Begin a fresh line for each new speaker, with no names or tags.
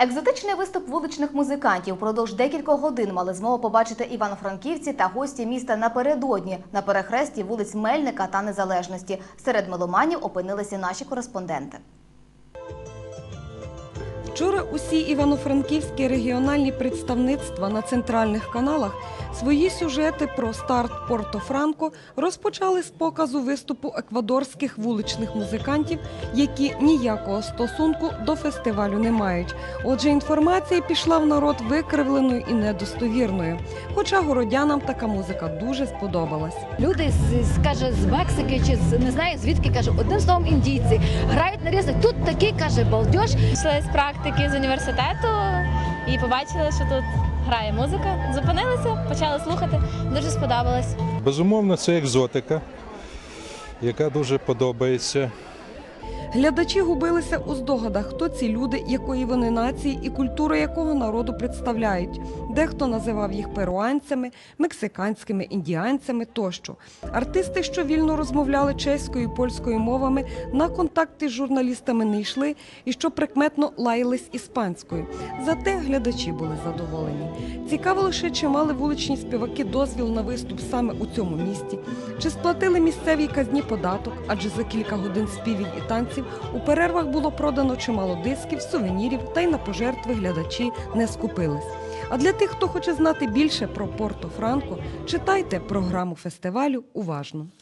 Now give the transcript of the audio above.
Екзотичний виступ вуличних музикантів впродовж декількох годин мали змогу побачити івано-франківці та гості міста напередодні на перехресті вулиць Мельника та Незалежності. Серед меломанів опинилися наші кореспонденти.
Вчора усі івано-франківські регіональні представництва на центральних каналах свої сюжети про старт Порто-Франко розпочали з показу виступу еквадорських вуличних музикантів, які ніякого стосунку до фестивалю не мають. Отже, інформація пішла в народ викривленою і недостовірною. Хоча городянам така музика дуже сподобалась.
Люди, каже, з Мексики чи не знаю звідки, каже, одним словом індійці, грають на різних. Тут такий, каже, балдеж.
Пішли з практики з університету і побачили, що тут грає музика. Зупинилися, почали слухати. Дуже сподобалось.
Безумовно, це екзотика, яка дуже подобається.
Глядачі губилися у здогадах, хто ці люди, якої вони нації і культуру якого народу представляють. Дехто називав їх перуанцями, мексиканськими, індіанцями тощо. Артисти, що вільно розмовляли чеською і польською мовами, на контакти з журналістами не йшли і, що прикметно, лаялись іспанською. Зате глядачі були задоволені. Цікаво лише, чи мали вуличні співаки дозвіл на виступ саме у цьому місті, чи сплатили місцевій казні податок, адже за кілька годин співів і танців у перервах було продано чимало дисків, сувенірів, та й на пожертви глядачі не скупились. А для тих, хто хоче знати більше про Порто-Франко, читайте програму фестивалю уважно.